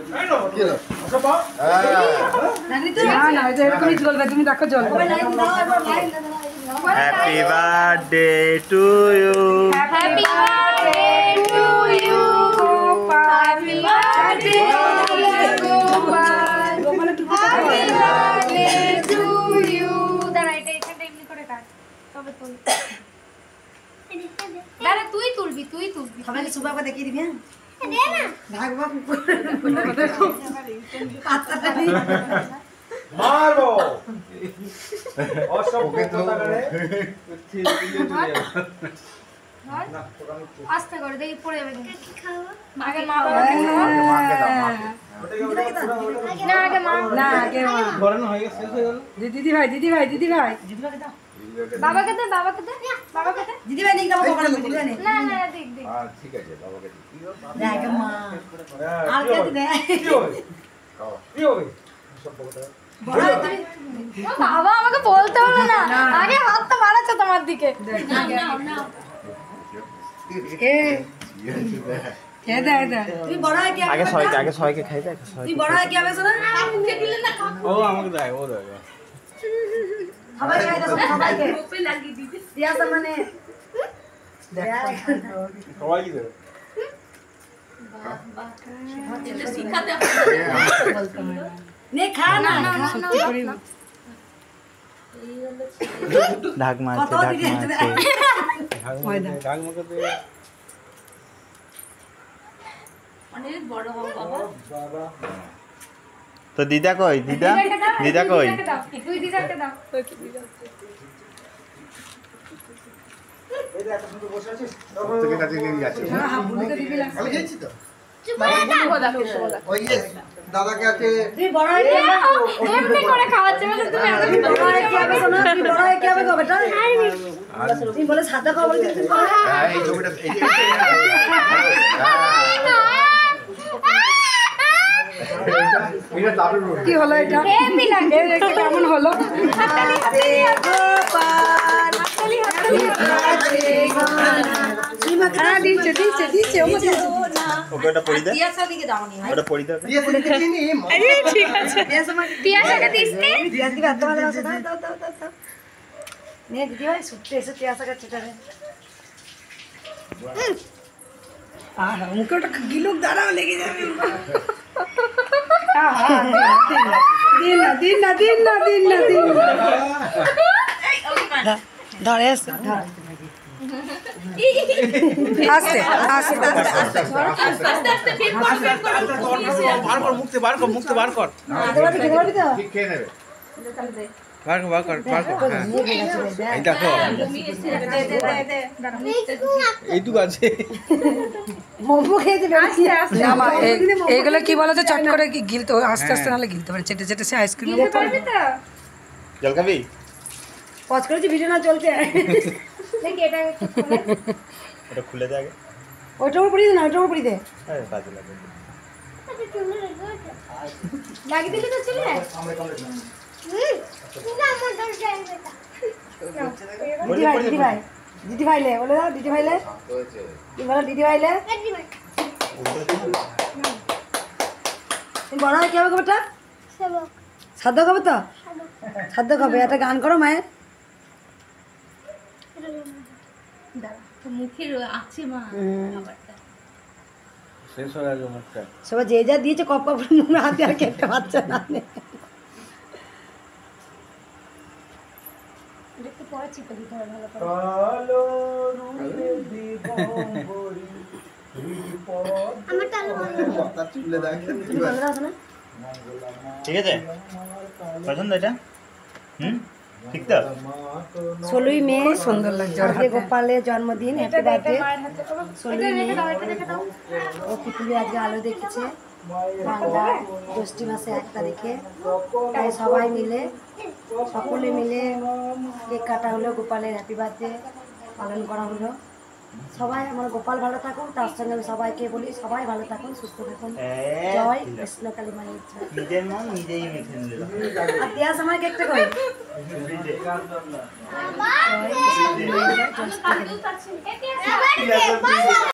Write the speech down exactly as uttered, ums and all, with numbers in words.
Happy birthday to you. Happy birthday to you. Happy birthday to you. দাঁড়া এটা এখানটা এমনি করে কাট তবে তুল দাঁড়া তুই তুলবি তুই তুলবি সবাইকে সুবাবা দেখিয়ে দিবি হ্যাঁ দে না ভাগবা পাতাটা নেই মারবো অসব কথা করে আস্তে করে দেখি পড়ে যাবে কি খাওয়া আগে মা মাকে দাও না আগে মা না আগে মা গরম হয়ে গেছে শেষ হয়ে গেল দিদি ভাই দিদি ভাই দিদি ভাই দিদি ভাই দাও বাবাকে দে বাবাকে দে বাবাকে দে দিদি ভাই নিক দাও বাবা দিদি ভাই না না দেখ দেখ হ্যাঁ ঠিক আছে বাবাকে দিই দেখ মা আর কে দে কি হবে কি হবে সব কথা বাবা আমাকে বলতে হলো না আগে হাতটা মারাচ্ছে তোমার দিকে না না না এ কে দে দে তুই বড় হয় কি আগে সবাইকে আগে সবাইকে খাই দে তুই বড় হয় কি হবে শোনা মুখে দিলে না ও আমাকে দেয় ও দেয় সবাই খাই দাও সবাইকে মুখে লাগিয়ে দিতে দিয়া মানে দেখ সবাই কি দেবে এটা শিখাতে হবে নে খা না সত্যি করে ঢাক মারছে কত ঢাক দিদি মারছে ঢাক মাকে দে অনেক বড় হও বাবা বাবা তো দিদা কই দিদা দিদা কই তুই দিদাকে দাও এই যে এত সুন্দর বসে আছিস তোকে কাছে নিয়ে যাচ্ছে হ্যাঁ বুড়িকে দিবি না আমি খেয়েছি তো ওই যে দাদাকে আছে তুই বড় হয় কি হবে এমনি করে খাওয়াচ্ছে মানে তুমি এত বড় হয় কি হবে শোনা তুই বড় হয় কি হবে গো বেটা তুই বলে সাদা খাও বলে তুই হ্যাঁ এই ছবিটা এটা দারুণ কি হলো এটা হেভি লাগে এটা কেমন হলো হাততালি হাততালি গোপাল হাততালি হাততালি সীমা খা দিচ্ছে দিচ্ছে দিচ্ছে ও দিচ্ছে ওকে ওটা পড়ি দে তিয়াসা দিকে দাওনি ওটা পড়ি দে দিয়ে দেখে নি আরে ঠিক আছে তিয়াসা মা তিয়াসাকে দিস্তে তিয়াস দিকে হাত মারা আছে দাও দাও দাও দাও নে দিদি ভাই সুটতে এসে তিয়াসা কা চিটারে আহ মুখে ওটা গিলুক দাঁড়াও লেগে যাবে দিন না দিন না দিন না দিন না দিন না ধরে আসে আস্তে আস্তে আস্তে আস্তে আস্তে ফিল কর ফিল কর বার কর মুক্তি বার কর মুক্তি বার কর ঠিক খেয়ে নেবে বার কর বার কর বার কর হ্যাঁ এই দেখো এইটুকু আছে মোমো খেয়েছে আস্তে আস্তে এইগুলো কি বলতো চট করে কি গিলতে আস্তে আস্তে নালে গিলতে পারে চেটে চেটে সে আইসক্রিম দিতে পারবি তো জল খাবি পজ করেছি ভিডিও না চলছে দেখি এটা এটা খুলে দে আগে ওইটার উপর পড়ি দে না ওইটার উপর পড়ি দে আরে কাজে লাগে লাগিয়ে দিলি তো চলে দিদি ভাই দিদি ভাই দিদি ভাই লে বলে দাও দিদি ভাই লে কি বলো দিদি ভাই লে তুমি বড় হয় কি হবে বেটা সাদ্য খাবে তো সাদ্য খাবে একটা গান করো মায়ের মুখের আছে মা শেষ হয়ে গেল মুখটা সবাই যে যা দিয়েছে কপ কপ মুখে হাতে আর খেতে পারছে না একটু পরে চিপে দিতে হবে ভালো করে কালো রূপে দিগম্বরী কথা তুলে দেখ ঠিক আছে পছন্দ এটা হুম ঠিক তো ষোলোই মে সুন্দর লাগছে আজকে গোপালের জন্মদিন হ্যাপি বার্থডে ষোলোই মে ও পৃথিবী আজকে আলো দেখেছে বাংলা জ্যৈষ্ঠ মাসে এক তারিখে তাই সবাই মিলে সকলে মিলে কেক কাটা হলো গোপালের হ্যাপি বার্থডে পালন করা হলো সবাই আমার গোপাল ভালো থাকুন তার সঙ্গে আমি সবাইকে বলি সবাই ভালো থাকুন সুস্থ থাকুন জয় কৃষ্ণ কালী মায়ের জয় নিজের মন নিজেই মেখে নিল আর তিয়াস আমার কেকটা কই জয় কৃষ্ণ কালী মায়ের জয় জয় কৃষ্ণ কালী।